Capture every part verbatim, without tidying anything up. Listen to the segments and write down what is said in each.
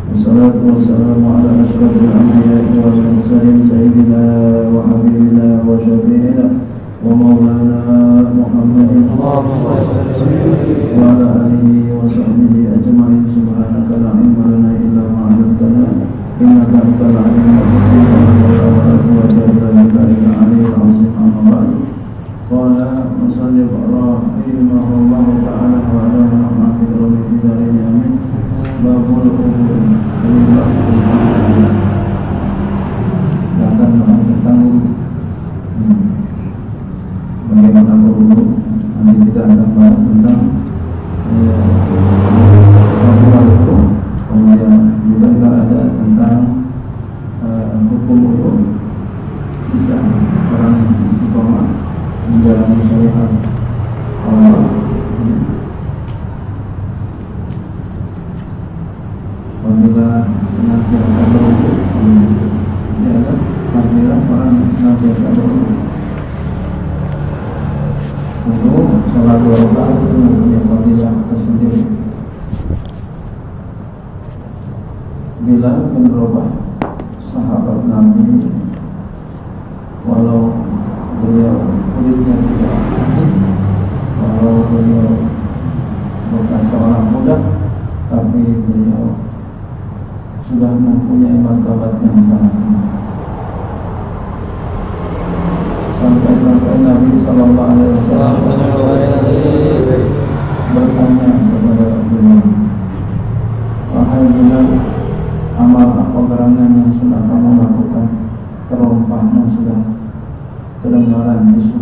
Wassalatu wassalamu ala asyrafil anbiya'i wal mursalin sayyidina wa habibina wa syafi'ina wa maulana Muhammadin wa ala alihi wa sahbihi ajma'in. Subhanaka la ilma lana illa ma 'allamtana innaka antal alimul hakim. Wa ta'ala alil azim. Amma ba'du. Qala musannif rahimahullahu ta'ala wa ala ma'afid rabbi fidarin amin. Babul umur akan bahas tentang hmm, bagaimana berwudu. Nanti kita akan bahas tentang fadilah wudu, kemudian juga akan ada tentang uh, hukum wudu, kisah orang yang istiqomah menjalani syariat Allah. Fadilah senantiasa berwudu. Ini ada fadilah orang yang senantiasa berwudu. Untuk sholat dua rakaat itu mempunyai fadilah tersendiri. Bila bin Rabah, sahabat Nabi, walau beliau kulitnya tidak putih, walau beliau bukan seorang muda, tapi beliau sudah mempunyai martabat yang sangat tinggi. Sampai-sampai Nabi Sallallahu Alaihi Wasallam bertanya kepada beliau, wahai Bilal, amal apa gerangan yang sudah kamu lakukan? Terompahmu sudah kedengaran bisu.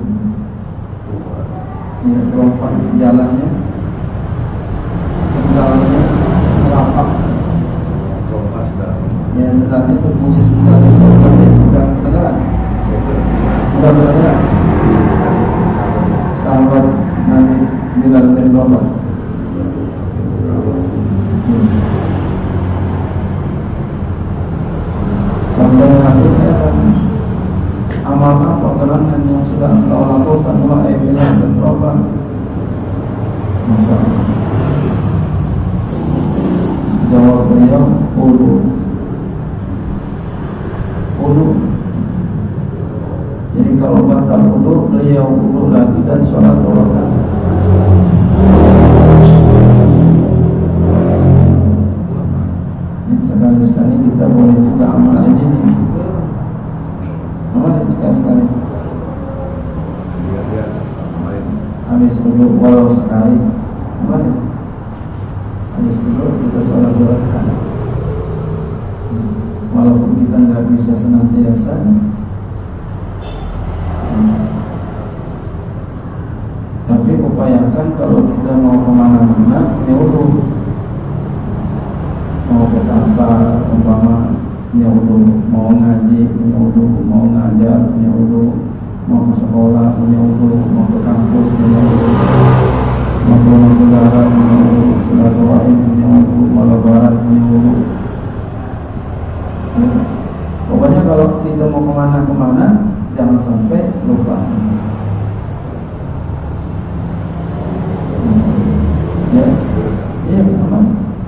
Ya, terompah jalannya, sendalnya lapak. Ya, sendalnya itu bunyi sendal bisu, tapi sudah kedengaran. Sudah kedengaran. Sahabat Nabi Bilal bin Rabah. Sampai akhirnya amal apa gerangan yang sudah engkau lakukan wahai Bilal bin Rabah? Masya Allah. Jawab beliau, wudu. Wudu. Jadi kalau batal wudu, beliau wudu lagi dan sholat dua rakaat. Sekali-sekali kita boleh juga amal ini. Amal juga sekali. Habis wudu walau sekali, amal. Habis wudu kita sholat dua rakaat. Walaupun kita nggak bisa senantiasa. Tapi upayakan kalau kita mau kemana-mana, ya wudu. Mau ke pasar, umpama, ya wudu. Mau ngaji, ya wudu. Mau ngajar, ya wudu. Mau ke sekolah, ya wudu. Mau ke kampus, ya wudu. Mau ke rumah saudara, ya wudu. Silaturahim, ya wudu. Mau lebaran, ya wudu. Ya. Pokoknya kalau kita mau kemana-kemana, jangan sampai lupa. Ya, ya, aman.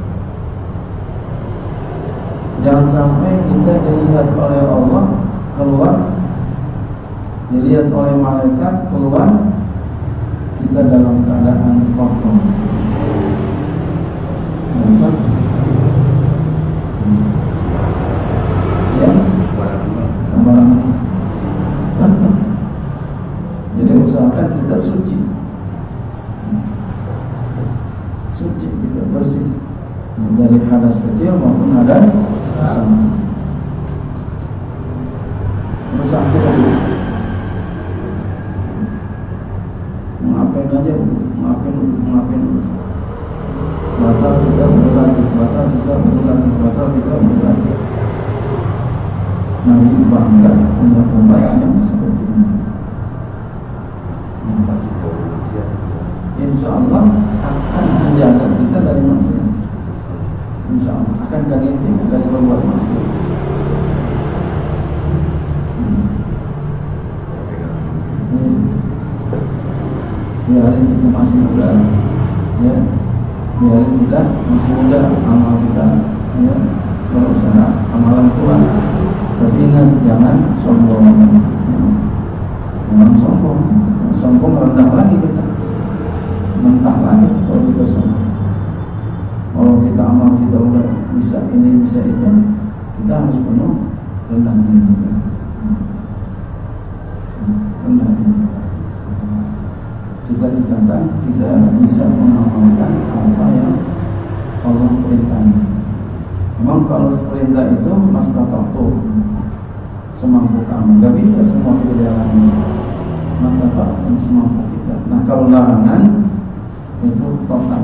Jangan sampai kita dilihat oleh Allah keluar, dilihat oleh malaikat keluar, kita dalam keadaan kotor. Jangan sampai. Ya, sembarangan. Jadi usahakan kita suci, suci, kita bersih dari hadas kecil maupun hadas besar. Usahakan maafin aja, maafin, maafin. Batal kita berlanjut, batal kita berlanjut, batal kita berlanjut. Nabi bangga punya umat yang seperti ini. Insya Allah akan menjaga kita dari maksiat. Insya Allah akan jaga kita dari berbuat maksiat. Biarin kita masih muda, ya. Biarin kita masih muda, amal kita, ya. kita harus penuh rendah diri juga. Rendah diri. Cita-citakan kita bisa mengamalkan apa yang Allah perintahkan. Memang kalau perintah itu mastata'tu, semampu kamu. Gak bisa semua kita jalani. Mastata'tu semampu kita. Nah kalau larangan itu total.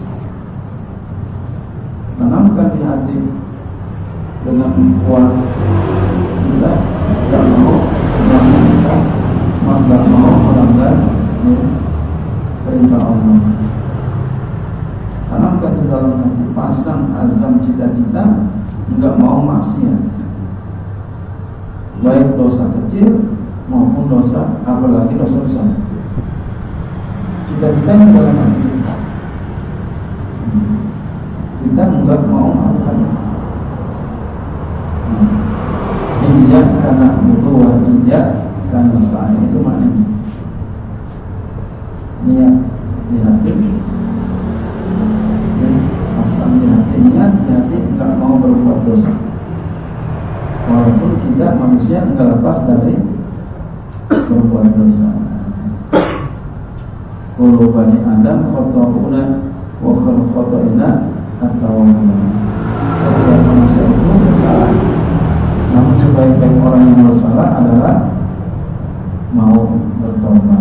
Tanamkan di hati dengan kuat. Kita tidak mau jangan kita tidak mau melanggar ya, perintah Allah. Tanamkan di dalam hati, pasang azam cita-cita enggak mau maksiat, baik dosa kecil maupun dosa apalagi dosa besar. Cita-cita yang dalam hati kita, kita enggak mau melakukan. Iya karena butuh, iya karena selain itu maknanya. Niat di hati, pasang di hati, niat di hati enggak mau berbuat dosa. Walaupun kita manusia enggak lepas dari berbuat dosa. Kullu bani Adam khata'una wa khairu khata'ina at-tawwabun. Setiap manusia itu bersalah. Namun sebaik-baik orang yang bersalah adalah mau bertobat.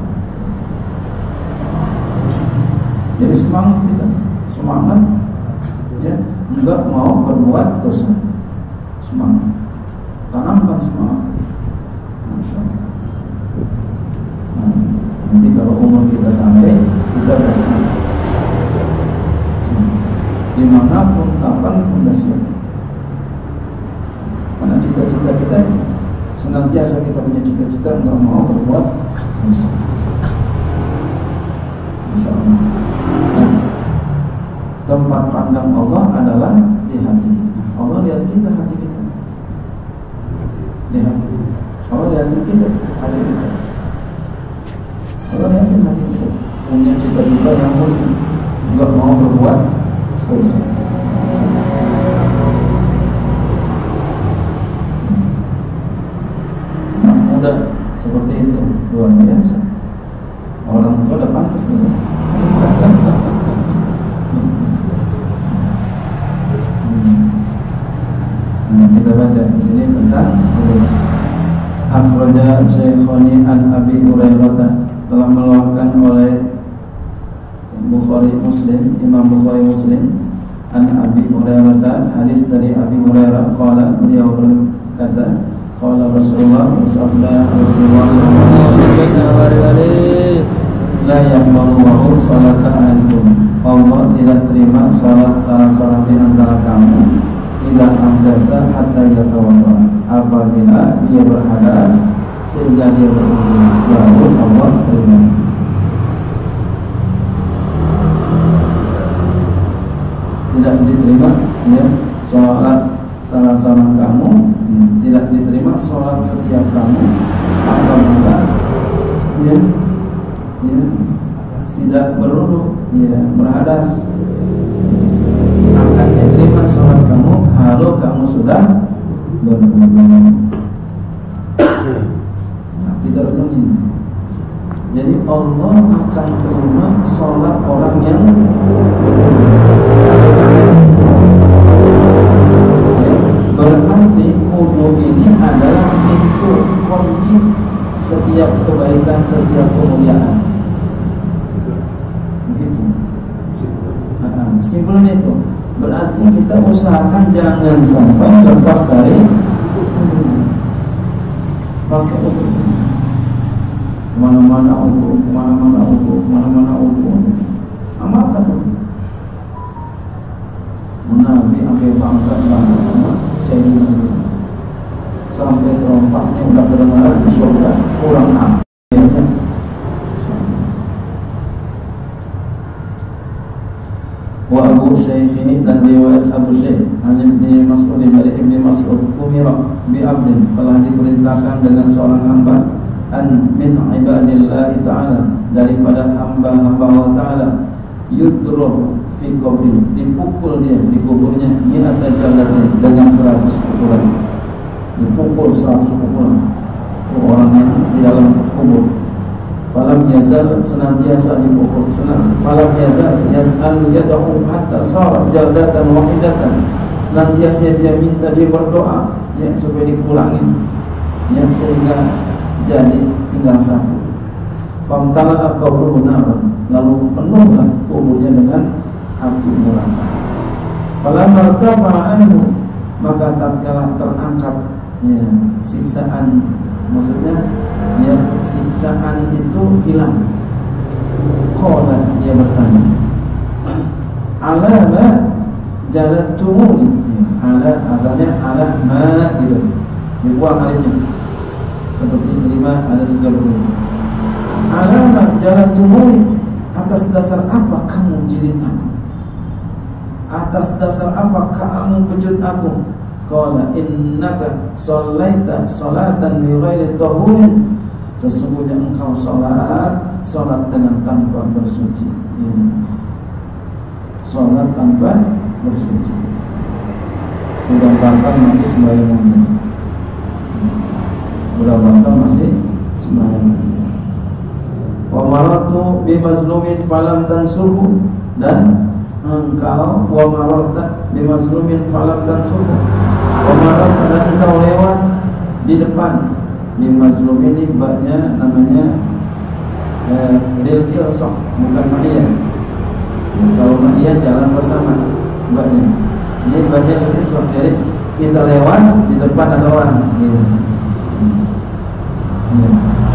Jadi semangat kita, semangat ya, enggak mau berbuat dosa. Semangat, tanamkan semangat. Masya Allah. Nah, nanti kalau umur kita sampai, kita bersalah. Dimanapun, kapanpun dah siap. Karena cita-cita kita senantiasa kita punya cita-cita enggak mau berbuat dosa. Masya Allah. Nah, tempat pandang Allah adalah di hati. Allah lihat kita, hati kita. Lihat. Allah lihat kita, hati kita. Allah lihat hati kita. Punya cita-cita yang mulia, enggak mau berbuat dosa. Mudah seperti itu, luar biasa. Orang tua udah pantas nih. Nah, kita baca di sini tentang akhraja Syekhani an Abi Hurairah, telah meluahkan oleh Bukhari Muslim, Imam Bukhari Muslim, an Abi Hurairah, hadis dari Abi Hurairah, qala, beliau berkata, qala Rasulullah sallallahu alaihi wasallam, la yaqbalu Allahu salata ahadikum. Allah tidak terima salat salah seorang di antara kamu tidak amdasa hatta yatawadda, apabila dia berhadas sehingga dia berwudu, baru Allah terima. Tidak diterima ya salat salah seorang kamu, tidak diterima sholat setiap kamu apabila ya, ya tidak berwudu, ya berhadas. Akan diterima sholat kamu kalau kamu sudah berwudu. Nah, kita renungi. Jadi Allah akan terima sholat orang yang berarti wudu ini adalah pintu kunci setiap kebaikan, setiap kemuliaan. Begitu. Nah, simpelnya itu. Berarti kita usahakan jangan sampai lepas dari pakai wudu. Kemana-mana wudu, kemana-mana wudu, kemana-mana wudu. Amalkan wudu. Nabi sampai bangga banget sama Sayyidina sampai terompaknya udah kedengaran di surga, kurang apa aja. Wa Abu Syekh ini dan riwayat Abu Syekh Ibn Mas'ud dari Ibn Mas'ud, umira bi abdin, telah diperintahkan dengan seorang hamba, an min ibadillahi ta'ala, daripada hamba-hamba Allah Ta'ala, yudrob fi qabri, dipukul dia di kuburnya, mi'ata jaldati, dengan seratus pukul seratus pukul orang yang di dalam kubur. Falam yazal, senantiasa dipukul, senang. Falam yazal yas'al yad'u hatta sara jaldatan wahidatan. Senantiasa dia minta, dia berdoa ya supaya dipulangin ya, sehingga jadi tinggal satu. Famtala qabruhu naran, lalu penuhlah kuburnya dengan api neraka. Falamma irtafa'a anhu, maka tatkala terangkat ya siksaan, maksudnya ya siksaan itu hilang. Qala, dia bertanya, ala ma jalatumuni, ala asalnya ala ma gitu, dibuang alifnya seperti lima ada tiga puluh. Ala ma jalatumuni, atas dasar apa kamu jilid aku? Atas dasar apa kamu pecut aku? Qala innaka shallaita salatan bi ghairi tahurin, sesungguhnya engkau salat salat dengan tanpa bersuci. Hmm. Salat tanpa bersuci. Udah bantah masih sembahyang. Udah bantah masih sembahyang. Wa maratu bi mazlumin falam tansuhu, dan engkau wa marata bi mazlumin falam tansuhu, wa marata, dan engkau lewat di depan. Di mazlum ini baknya namanya eh, lil ilsaf, bukan ma'iyah. Kalau ma'iyah jalan bersama baknya, ini baknya lil ilsaf, jadi kita lewat di depan ada orang gitu. Ya.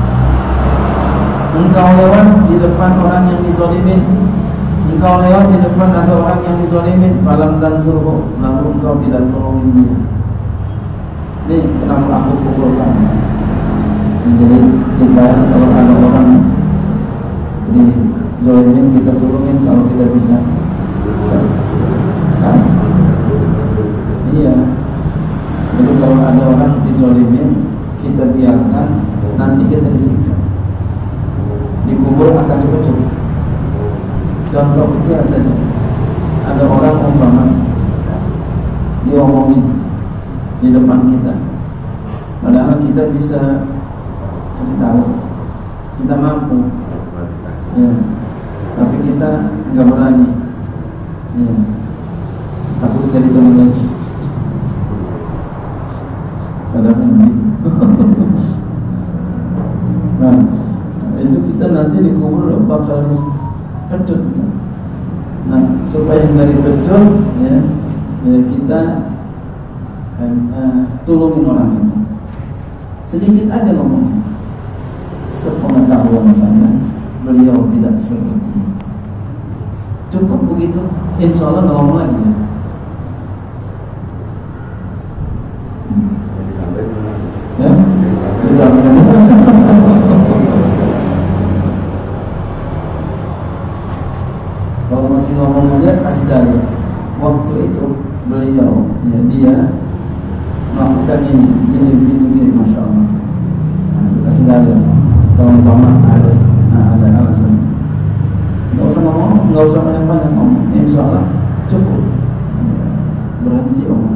Engkau lewat di depan orang yang dizalimin, engkau lewat di depan ada orang yang dizalimin, falam tansuhu, lalu engkau tidak tolongin dia. Ini kenapa aku pukul kamu? Jadi kita kalau ada orang di zalimin, kita tolongin kalau kita bisa. Nah, iya. Jadi kalau ada orang dizalimin, kita biarkan, nanti kita disiksa. Di kubur akan dipecut. Contoh kecil saja, ada orang umpama diomongin di depan kita, padahal kita bisa kasih tahu, kita mampu, ya, tapi kita nggak berani, ya, takut jadi teman lagi. Kadang-kadang begitu. Nah, itu kita nanti dikubur bakal dipecut. Nah, supaya nggak dipecut, ya, ya kita eh, eh, tolongin orang itu. Sedikit aja ngomongnya. Sepengetahuan saya, beliau tidak seperti itu. Cukup begitu, insya Allah ngomong lagi. Ya, sudah benar. Kalau masih ngomong aja, kasih tahu. Waktu itu beliau, ya, dia melakukan ini, ini, ini, ini, masya Allah. Nah, kasih tahu. Kalau umpama ada, nah, ada alasan, nggak usah ngomong, nggak usah banyak-banyak ngomong. Insya Allah cukup, berhenti omong.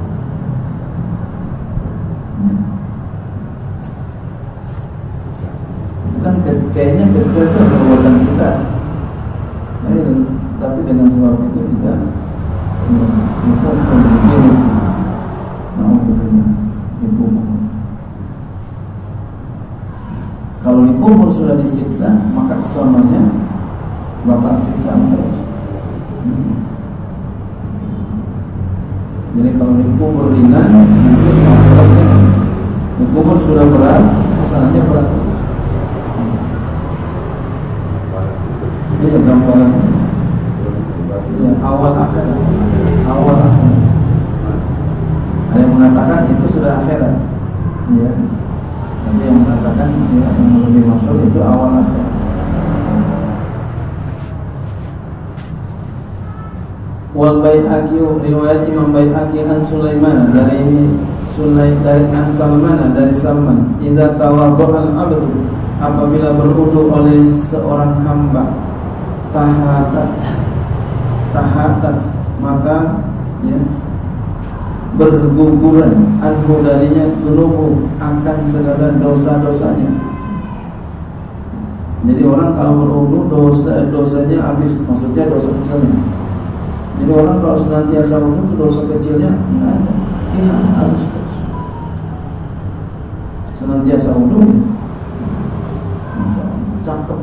Kan kayaknya kecil itu perbuatan kita, nah, tapi dengan sebab itu kita kita membuat mau dikubur. Kalau dikubur sudah disiksa, maka kesononya bakal siksaan terus. Jadi kalau dikubur ringan, nanti masalahnya dikubur sudah berat, kesananya berat. Iya, gambaran. Ya, awal akhirat, awal akhirat. Ada yang mengatakan itu sudah akhirat, ya. Tapi yang mengatakan ya, yang lebih masyhur itu awal akhirat. Wal Baihaqi, riwayat Imam Baihaqi an Sulaiman, dari Sulaiman dari an Salman, dari Salman, idza tawadda'a al-'abdu, apabila berwudu oleh seorang hamba, tahatat tahatat maka ya berguguran anhu darinya zunubu akan segala dosa-dosanya. Jadi orang kalau berwudu dosa-dosanya habis, maksudnya dosa kecilnya. Jadi orang kalau senantiasa wudu dosa kecilnya enggak ada, hilang habis terus. Senantiasa wudu, cakep.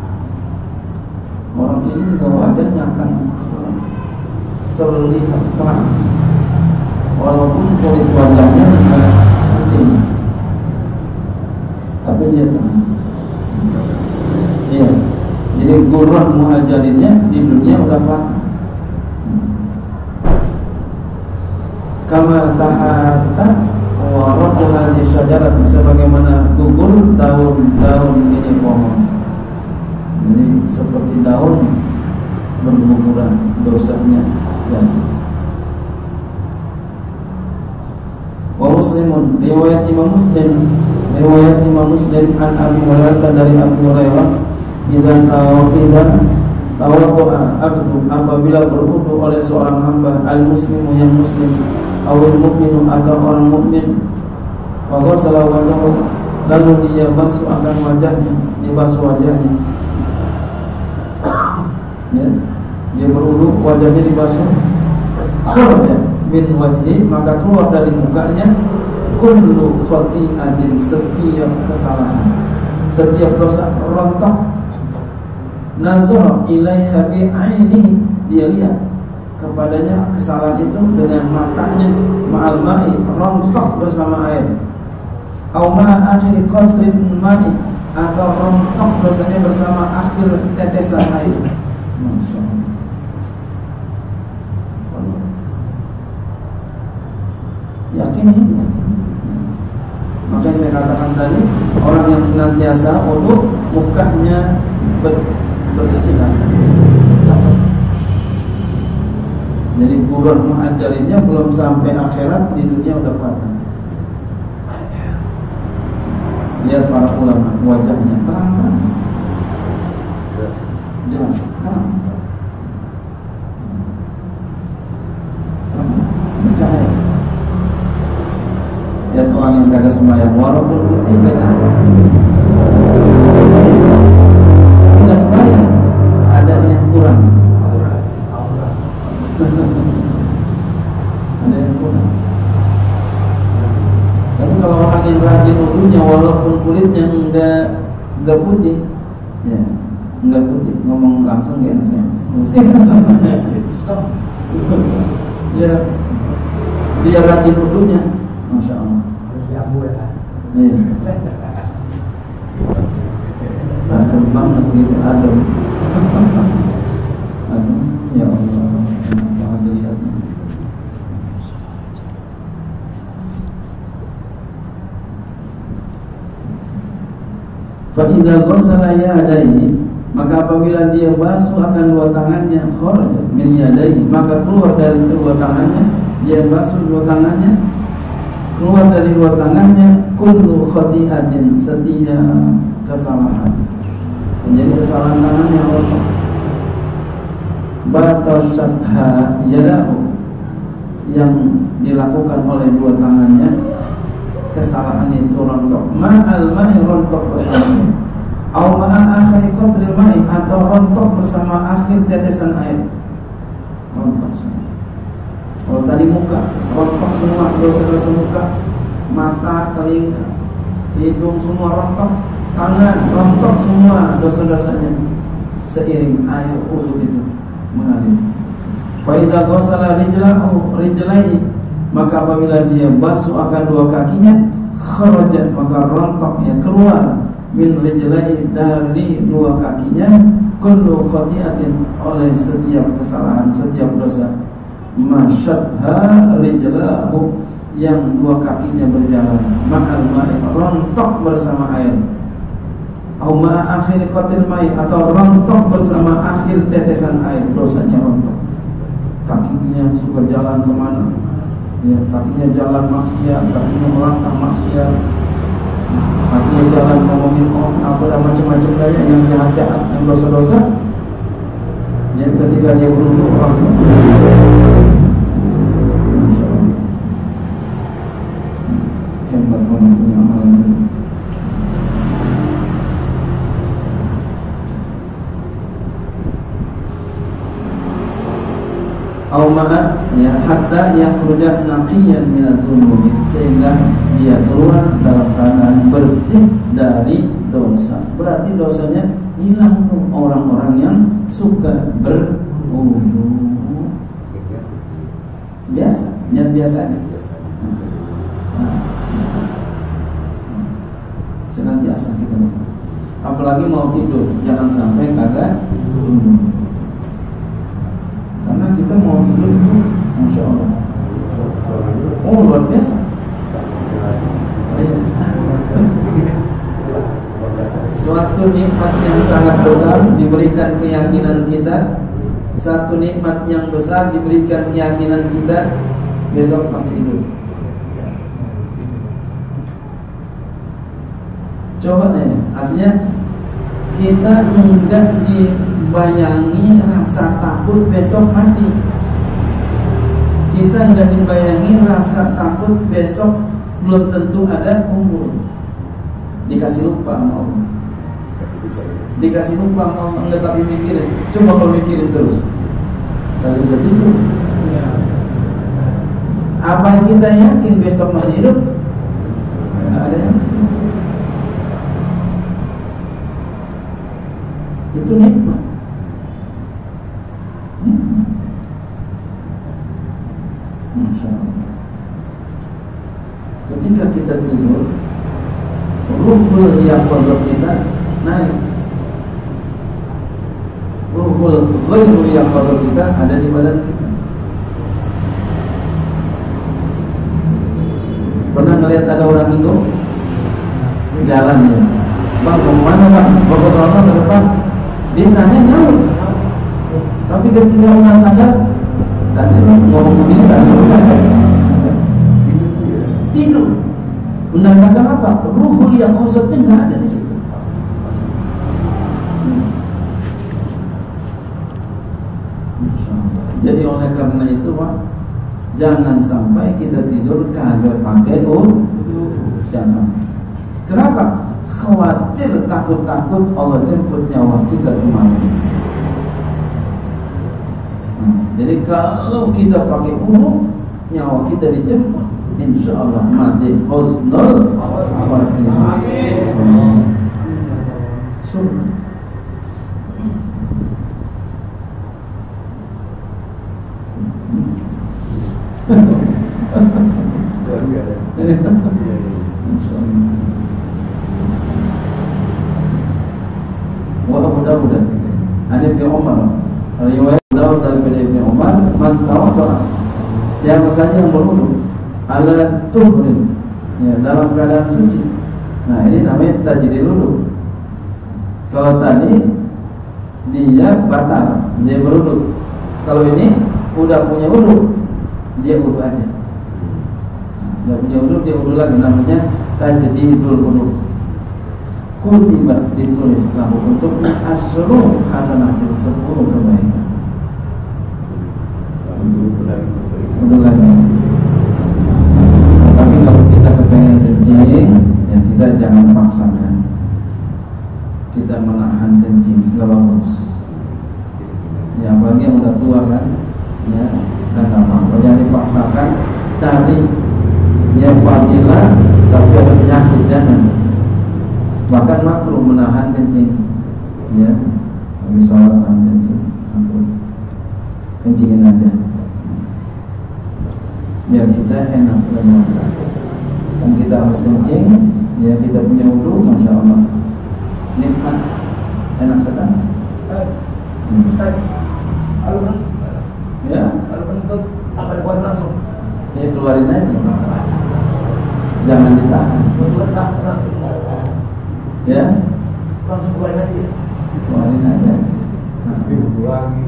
Orang ini juga wajahnya akan terlihat terang, walaupun kulit wajahnya agak putih, tapi dia terang. Iya, jadi gurun muhajirinnya di dunia udah patah. Kama ta'ata wa rabbuna di syajarat, sebagaimana gugur daun-daun ini pohon. Jadi seperti daun berguguran dosanya. Ya. Wa Muslimun, riwayat Imam Muslim, riwayat Imam Muslim an Abi Hurairah dari Abu Hurairah, idzan tawafida tawaddu'a abdu, apabila berwudu oleh seorang hamba, al-muslimu yang muslim, awil mu'minu atau orang mukmin, wa ghassala wajhahu, lalu dia basuh akan wajahnya, dia basuh wajahnya. Ya, dia berwudu, wajahnya dibasuh, kharaja min wajhi, maka keluar dari mukanya kullu khati'atin, setiap kesalahan, setiap dosa, rontok. Nazar ilaiha bi'aini, dia lihat kepadanya kesalahan itu dengan matanya, ma'al ma'i, rontok bersama air, au ma'a akhiri qatrin ma'i, atau rontok dosanya bersama akhir tetesan air. Masya Allah. Yakin ini, yakin. Makanya saya katakan tadi, orang yang senantiasa wudu, mukanya ber bersinar, cakep. Jadi bulan muhajirinnya belum sampai akhirat, di dunia udah patah. Lihat para ulama, wajahnya terang-terang, jelas, terang, bercahaya. Lihat orang yang kagak sembahyang, walaupun putih gak ada, nggak sembahyang, ada yang kurang, ada yang kurang. Tapi kalau orang yang rajin wudunya, walaupun kulitnya enggak enggak putih, ya enggak putih, ngomong langsung gak enak ya. Ya, dia rajin wudunya, masya Allah. Iya. Adem banget gitu, adem. Adem, ya Allah, jangan dilihatnya. Fa idza ghassala yadayhi, maka apabila dia basuh akan dua tangannya, kharaja min yadayhi, maka keluar dari kedua tangannya, dia basuh dua tangannya, keluar dari dua tangannya kullu khati'atin, setiap kesalahan. Menjadi kesalahan tangannya Allah. Batasyatha yadahu, yang dilakukan oleh dua tangannya, kesalahan itu rontok. Ma'al ma'i, rontok bersama, au ma'a akhiri qatril ma'i, atau rontok bersama akhir tetesan air, rontok semua. Kalau tadi muka, rontok semua dosa-dosa muka, mata, telinga, hidung semua rontok, tangan rontok semua dosa-dosanya, seiring air wudu itu mengalir. Fa idza ghassala rijlahu rijlaihi, maka apabila dia basuh akan dua kakinya, kharaja, maka rontoknya keluar min rijlaihi, dari dua kakinya, kullu khati'atin, oleh setiap kesalahan, setiap dosa. Masyadha rijlahu, yang dua kakinya berjalan, ma'al ma'i, rontok bersama air, au ma'a akhiri qatil ma'i, atau rontok bersama akhir tetesan air, dosanya rontok. Kakinya suka jalan kemana, ya, kakinya jalan maksiat, kakinya melangkah maksiat, kakinya jalan ngomongin om, apa dan macam-macam gaya yang jahat-jahat, yang dosa-dosa. Yang ketika dia berwudu, Allahumma ya hatta yakhruja naqiyan minadz dzunubi, sehingga dia keluar dalam keadaan bersih dari dosa. Berarti dosanya hilang tuh orang-orang yang suka berwudu. Biasa, niat biasa aja. Nah, senantiasa kita. Apalagi mau tidur, jangan sampai kagak wudu. Karena kita mau tidur itu, masya Allah, oh luar biasa. Suatu nikmat yang sangat besar diberikan keyakinan kita. Satu nikmat yang besar diberikan keyakinan kita, besok masih hidup. Coba ya, artinya kita enggak dibayangi rasa takut besok mati. Kita enggak dibayangi rasa takut besok belum tentu ada umur. Dikasih lupa sama Allah. Dikasih lupa sama Allah, enggak tapi mikirin. Coba kalau mikirin terus, kalau bisa tidur. Apa yang kita yakin besok masih hidup? Enggak ada yang. Itu nikmat. Nikmat. Masya Allah. Ketika kita tidur, ruhul yang pada kita naik. Ruhul ghairu yang pada kita ada di badan kita. Pernah ngelihat ada orang itu jalan ya, bang mau mana bang? Mau ke sana ke depan? Dia tanya jauh, tapi ketika orang sadar, tadi ngomong begini sadar tidur. Menandakan apa? Ruhul yang maksudnya nggak ada di situ. Jadi oleh karena itu Pak, jangan sampai kita tidur kagak pakai wudu. Jangan sampai. Kenapa? Khawatir, takut-takut Allah jemput nyawa kita kemana. Nah, jadi kalau kita pakai wudu, nyawa kita dijemput, insya Allah mati husnul khatimah. Surga. Wa Abu Dawud An Ibnu Umar, riwayat Dawud dari Ibnu Umar, man tawadda, siapa saja yang berwudu ala tuhrin, ya, dalam keadaan suci. Nah ini namanya tajdidul wudu. Kalau tadi dia batal, dia berwudu. Kalau ini udah punya wudu, dia wudu aja. Nggak punya wudu, dia wudu lagi, namanya tajdidul wudu. Kutiba, ditulis lahu untuk asyru hasanatin, sepuluh kebaikan. Wudu lagi. Tapi kalau kita kepengen kencing, ya kita jangan paksakan. Kita menahan kencing, nggak bagus. Ya apalagi yang udah tua kan, ya dan apa-apa, jangan dipaksakan. Cari ya fadilah, tapi ada penyakit jangan. Bahkan makruh menahan kencing, ya bagi sholat menahan kencing, makruh. Kencingin aja, biar kita enak berpuasa. Dan kita harus kencing, ya kita punya wudu, masya Allah, nikmat, enak sekali. Ustaz, kalau Ya, kalau kentut apa dikeluarin langsung? ya keluarin aja, jangan ditahan. Ya, Langsung keluarin aja. keluarin aja. Tapi lagi.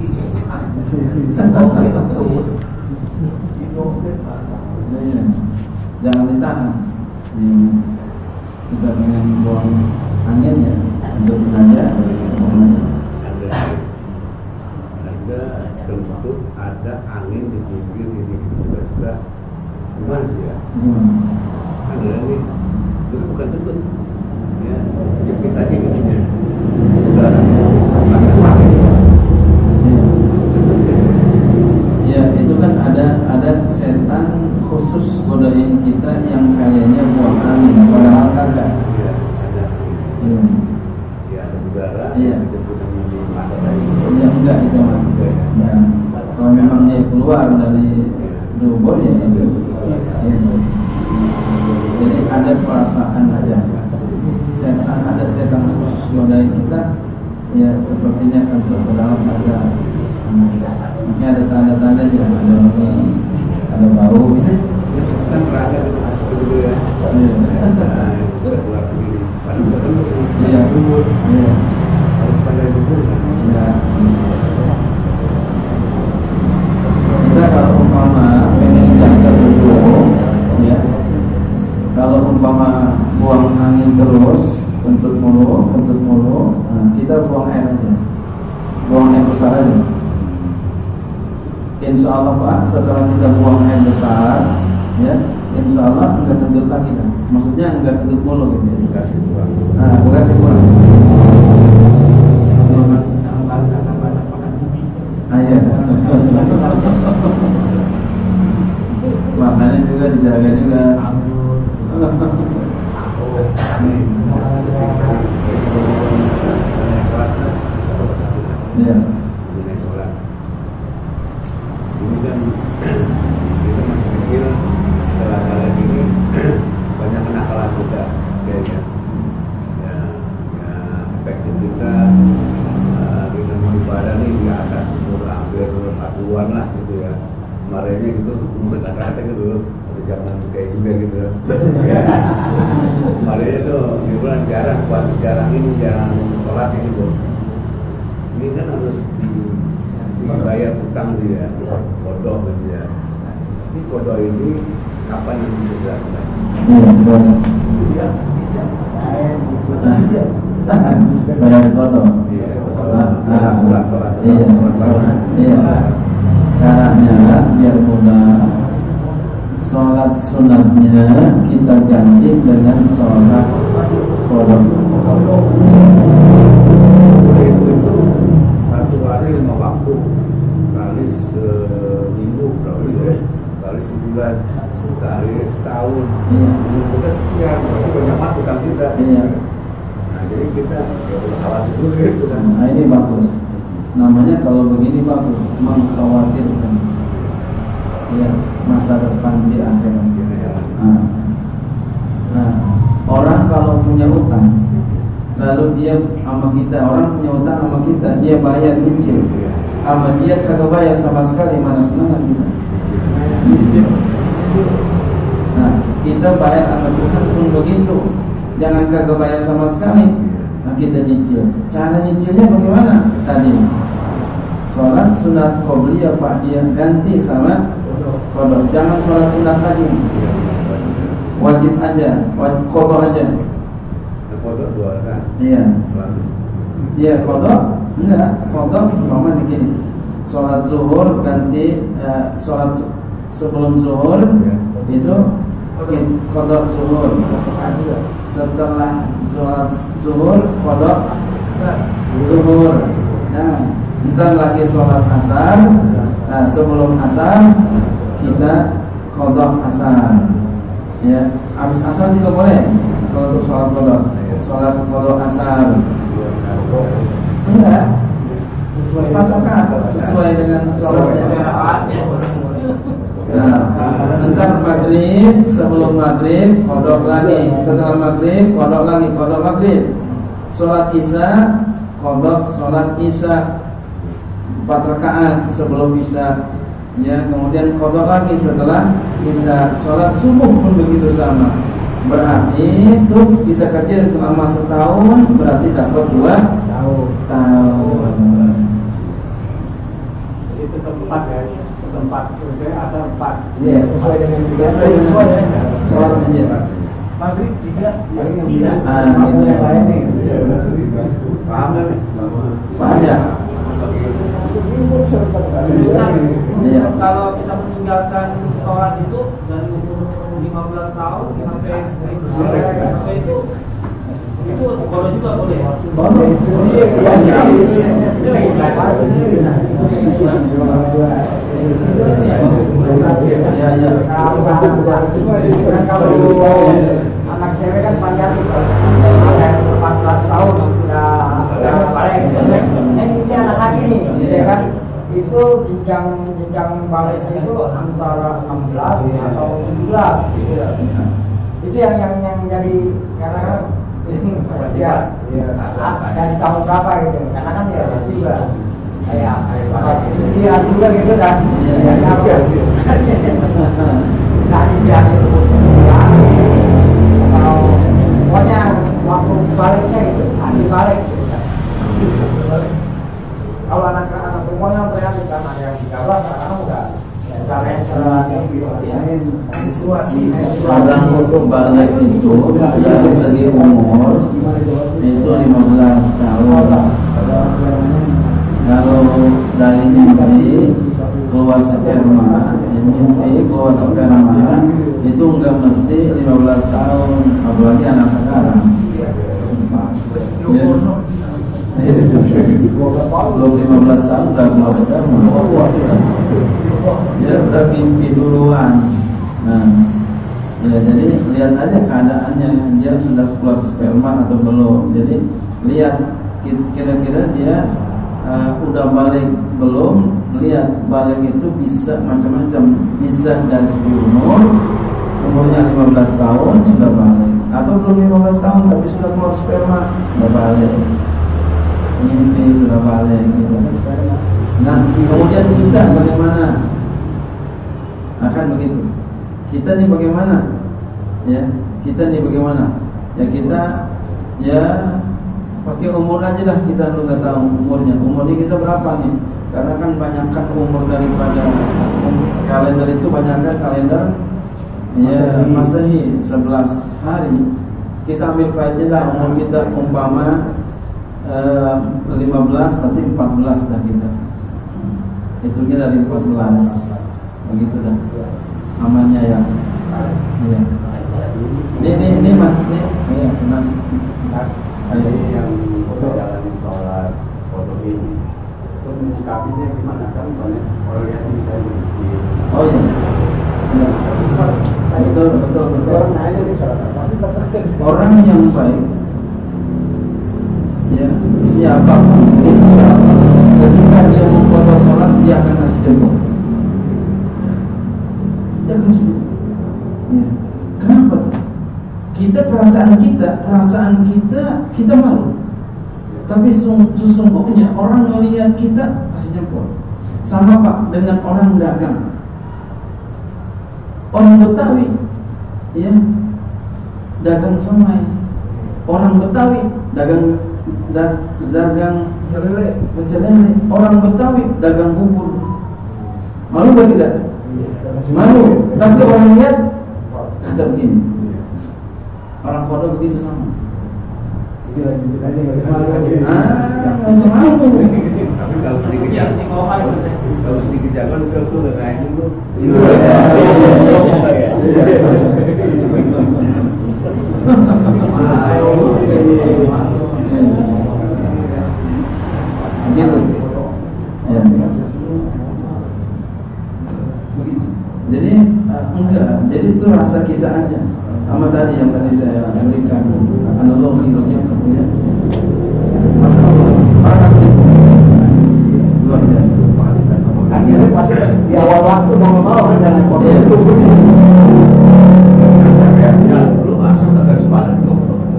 Ya, jangan ditahan. Hmm. Kita pengen buang angin ya, untuk aja. Ada kentut, ada angin di bibir ini, suka-suka gimana sih ya? Hmm. Ada ini, itu bukan kentut, ya jepit aja gininya, udara, pakai pakai. Ya, ada setan khusus godain kita yang kayaknya buang angin, padahal kagak. Iya, ada. Hmm. Ya, ada udara. Iya. Dijemput sama di mata tadi. Ya enggak itu mah. Ya. Kalau memang dia keluar dari dubur ya itu. Itu. Jadi ada perasaan aja. Setan ada setan khusus godain kita. Ya sepertinya kan terdalam ada. Mungkin ada tanda-tanda ya, ada wangi, ada bau gitu. Kan merasa itu masuk dulu ya. Nah, itu sudah keluar sendiri. Padahal bukan Iya, iya. harus pandai dulu sana. Ya. Kita kalau umpama pengen jaga tubuh, ya. Kalau umpama buang angin terus, kentut mulu, kentut mulu, nah, kita buang air aja, buang air besar aja. Insya Allah Pak, setelah kita buang air besar, ya, Insya Allah enggak kentut lagi kan? Maksudnya enggak kentut mulu gitu. Ya. Kasih uang. Nah, kasih kurang. Ah, iya. Makanya juga dijaga juga. Iya. Mengenai sholat. Ini kan kita masih mikir setelah kalian ini banyak kenakalan kita, ya kan? Ya, ya efektif kita uh, kita mau ibadah nih di atas umur hampir empat puluhan lah gitu ya. Kemarinnya gitu umur rata-rata gitu, ada zaman kayak juga gitu. Ya. Kemarinnya tuh di bulan jarang, buat jarang ini jarang sholat ini tuh. Ini kan harus di dibayar utang dia, kodok gitu ya. Ini kodok ini kapan yang bisa dilakukan? Iya, bayar kodok. Iya, Ah, sholat, sholat, iya, sholat. Iya. Caranya biar mudah. Sholat sunatnya kita ganti dengan sholat kodok. Itu itu satu hari lima waktu kali seminggu berapa sih? Kali sebulan, kali setahun. Iya. Kita sekian, berarti banyak waktu utang kita. Iya. Nah jadi kita ya udah khawatir dulu gitu kan. Nah ini bagus. Namanya kalau begini bagus, mengkhawatirkan. Ya, masa depan di akhirat. Nah, nah, orang kalau punya utang, lalu dia sama kita, orang punya utang sama kita, dia bayar cicil, sama dia kagak bayar sama sekali, mana senang kita. Nah, kita bayar sama Tuhan pun begitu, jangan kagak bayar sama sekali. Nah, kita nyicil. Cara nyicilnya bagaimana? Tadi sholat sunat qobliyah Pak dia ganti sama kodok. Jangan sholat sunat lagi. Wajib aja, wajib kodok aja. Kodok dua kan? Iya. Selalu. Iya kodok, enggak kodok sama begini. Sholat zuhur ganti eh, sholat sebelum zuhur Ya. itu kodok zuhur. Setelah sholat zuhur kodok zuhur. Nah, ntar lagi sholat asar. Nah, sebelum asar kita kodok asar. Ya, habis asar juga boleh kalau untuk sholat kodok. Sholat kodok asar. Enggak. Patokan sesuai dengan sholatnya. Nah, ntar maghrib, sebelum maghrib kodok lagi, setelah maghrib kodok lagi, kodok maghrib. Sholat isya kodok sholat isya empat rakaat sebelum isya. Ya, kemudian kodok lagi setelah isya. Sholat subuh pun begitu sama. Berarti itu kita kerja selama setahun, berarti dapat dua tahun. Itu tempat ya, tempat saya asal empat. Ya, sesuai dengan sesuai dengan sholat aja. Maghrib tiga, Paling yang tiga. bisa. Ah, gitu. Yang lain nih. Paham kan nih? Paham ya? Iya. Kalau kita meninggalkan sholat itu dari umur lima belas tahun sampai sampai itu itu kalau juga boleh. Boleh. Ya, ya. Kalau anak cewek kan panjang ada empat belas tahun sudah udah balik. Ini anak laki nih, ya kan? Itu jenjang jenjang baliknya itu antara enam belas atau tujuh belas gitu. Itu yang yang yang jadi karena ya dari tahun berapa gitu, karena kan ya juga kayak dia juga gitu dan ya apa dari dia itu kalau pokoknya waktu baliknya itu hari balik kalau anak-anak semuanya kreatif kan ada yang tiga belas karena udah udah menstruasi Orang untuk balik itu dari segi umur itu lima belas tahun. Kalau dari mimpi keluar sperma, mimpi keluar sperma itu enggak mesti lima belas tahun, apalagi anak sekarang. Belum lima belas tahun udah keluar sperma. Dia udah mimpi duluan. Nah, ya jadi lihat aja keadaannya, dia sudah keluar sperma atau belum. Jadi lihat kira-kira dia uh, udah balik belum. Lihat balik itu bisa macam-macam, bisa dari segi umur, umurnya lima belas tahun sudah balik, atau belum lima belas tahun tapi sudah keluar sperma sudah balik, mimpi sudah balik gitu. Nah kemudian kita bagaimana? Akan begitu. Kita nih bagaimana? Ya, kita nih bagaimana? Ya kita ya pakai umur aja lah, kita lu nggak tahu umurnya. Umurnya kita berapa nih? Karena kan banyakkan umur daripada kalender itu banyakkan kalender ya Masehi sebelas hari. Kita ambil aja lah umur kita umpama eh, lima belas berarti empat belas dah kita. Hitungnya dari empat belas. Begitu dah. Amannya ya. Iya. Ini ini ini Mas, ini iya benar. ada yang jalan sholat foto ini terus menyikapinya gimana kan banyak orang yang bisa di Oh iya. Betul betul betul. Orang yang baik, ya siapapun insya Allah, ketika dia memfoto sholat dia akan kasih jempol. Dia akan kasih. Ya. Kenapa tuh? Kita perasaan kita, perasaan kita kita malu. Tapi sesungguhnya orang melihat kita kasih jempol. Sama Pak dengan orang dagang. Orang Betawi, ya, dagang somai. Orang Betawi dagang da, dagang Celele. mencelele. Orang Betawi dagang bubur. Malu gak tidak? Malu. Tapi orang lihat kata begini. Orang Kodok begitu sama. Ah, malu. Tapi kalau sedikit jangan, kalau sedikit jangan kalau tuh nggak ngaji lu. Begitu. Ya. Begitu. Jadi enggak, jadi itu rasa kita aja. Sama tadi yang tadi saya berikan analogi begitu ya. Panas gitu. Luar biasa. akhirnya pasti di awal waktu mau mau kan jalan foto Iya. itu Asal ya, lu asal agak sepadan kok.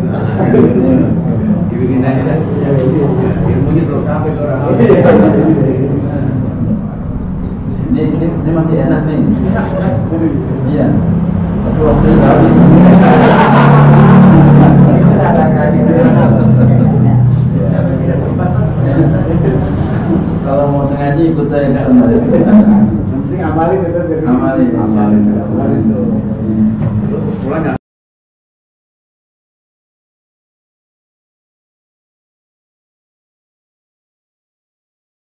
Dibikin aja kan. Ilmunya belum sampai ke orang. Ini, ini, ini masih enak nih. Iya. Tapi waktu itu habis. Kalau mau sengaja ikut saya ke sana. penting amalin itu dari Amalin, Amalin, amalin tuh. Lu pulang